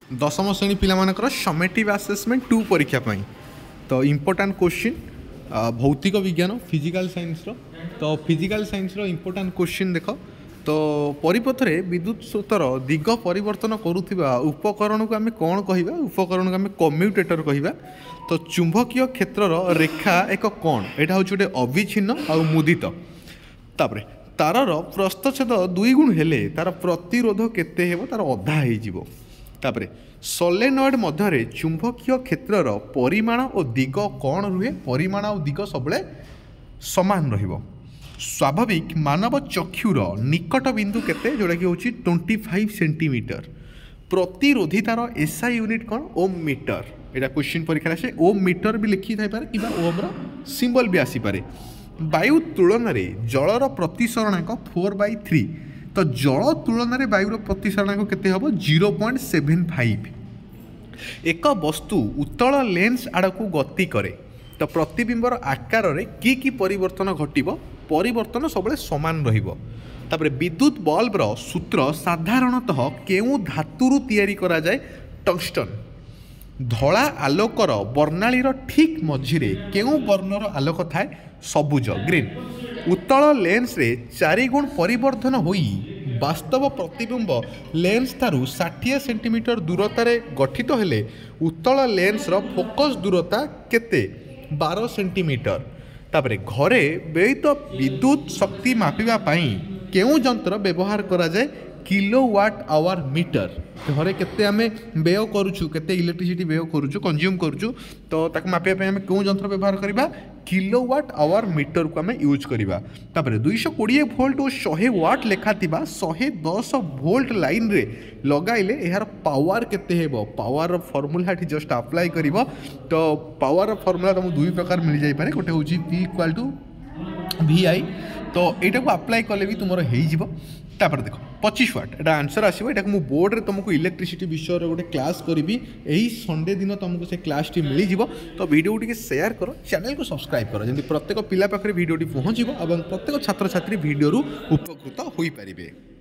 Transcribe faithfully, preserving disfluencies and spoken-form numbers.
दशम श्रेणी पिलामानकर summative assessment to परीक्षा पाई तो इम्पोर्टाट क्वेश्चन भौतिक विज्ञान फिजिकल साइंस रो तो फिजिकल साइंस रो इम्पोर्टाट क्वेश्चन देख तो परिपथरे विद्युत स्रोतर दिग परिवर्तन करुवा उपकरण को आम कौन कह उपकरण को आम कम्यूटेटर कहवा तो चुंबकीय क्षेत्र रेखा एक कौन यहाँ हूँ गोटे अविच्छिन्न आ मुदित तापर तारर प्रस्थछेद दुई गुण हेले तार प्रतिरोध केते हेबो तार अधा हो तापर सोलेनॉइड मध्य चुंबकीय क्षेत्रर परिमाण और दिग कौन रुहे परिमाण और दिग सब समान रहिबो स्वाभाविक मानव चक्षुर निकट बिंदु केते जोड़ा कि होची पच्चीस सेंटीमीटर प्रतिरोधितार एसआई यूनिट कौन ओम मीटर एटा क्वेश्चन परीक्षा से ओम मीटर भी लिखी थाई पारे किबा ओम रो सिंबल भी आसी पारे वायु तुलन में जलर प्रतिसरणांक फोर बै थ्री तो जल तुलन में वायुर प्रतिसरणांक केते हबो जीरो पॉइंट सेवेन फाइव एक वस्तु उत्तल लेंस आड़क गति करे तो प्रतिबिंबर आकार रे की की परिवर्तन घटिबो परिवर्तन सब समान रहिबो तापर विद्युत बल्ब रो सूत्र साधारणतः केउ धातुरु तैयारी करा जाए टंगस्टन धला आलोकर वर्णालीर ठीक मझिरे केउ वर्णर आलोक थाए सबुज ग्रीन उत्तल लेंस रे चारि गुण परिवर्धन होई वास्तव प्रतिबिंब लेंस थारु षाठी सेंटीमीटर दूरतार गठित हेले उत्तल लेंस रो फोकस दूरता केते बारह सेंटीमीटर तापरे घरे व्ययित विद्युत शक्ति मापिबा पाई केउ यंत्र व्यवहार करा जाए किलोवाट आवर मीटर घरे केते आमे व्यय करूछु केते इलेक्ट्रिसिटी व्यय करूछु कंज्यूम करूछु तो ताक मापिया पे आमे केउ यंत्र व्यवहार करिबा किलोवाट आवर मीटर को आमे यूज करिबा तापर दो सौ बीस वोल्ट और सौ वाट लेखा थिबा एक सौ दस वोल्ट लाइन रे लगाइले यार पावर केते हेबो पावर फॉर्मूला ठी जस्ट अप्लाई करिवो तो पावर फॉर्मूला तुम दुई प्रकार मिल जाई पारे गोटे होची P equal to V I तो एटा को अप्लाई कले भी तुमरो हेई जिवो तापर देखो पच्चीस वाट एटा आंसर आसीबो एटा मु बोर्ड रे तुमको इलेक्ट्रिसिटी विषय रे गोटे क्लास करिवि एही संडे दिन तुमको से क्लास टी मिली जिवो तो वीडियो टी शेयर करो चैनल को सब्सक्राइब करो जेंति प्रत्येक पिला पाखरे वीडियो टी पहुंचीबो एवं प्रत्येक छात्र छात्री वीडियो रु उपकृत होई परिबे।